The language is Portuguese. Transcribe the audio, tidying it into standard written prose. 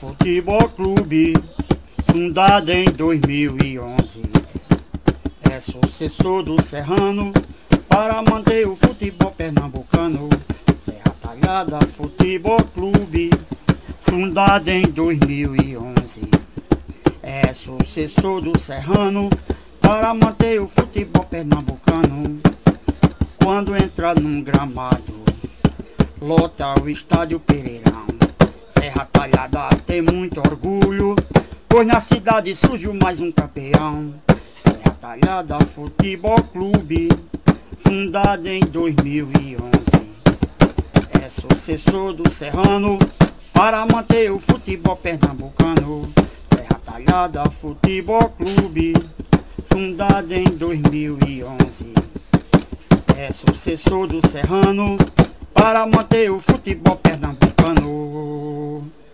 Futebol Clube, fundado em 2011, é sucessor do Serrano para manter o futebol pernambucano. Serra Talhada Futebol Clube, fundado em 2011, é sucessor do Serrano para manter o futebol pernambucano. Quando entra num gramado, lota o estádio Pereirão. Serra Talhada tem muito orgulho, pois na cidade surgiu mais um campeão. Serra Talhada Futebol Clube, fundado em 2011, é sucessor do Serrano para manter o futebol pernambucano. Serra Talhada Futebol Clube, fundado em 2011, é sucessor do Serrano para manter o futebol pernambucano.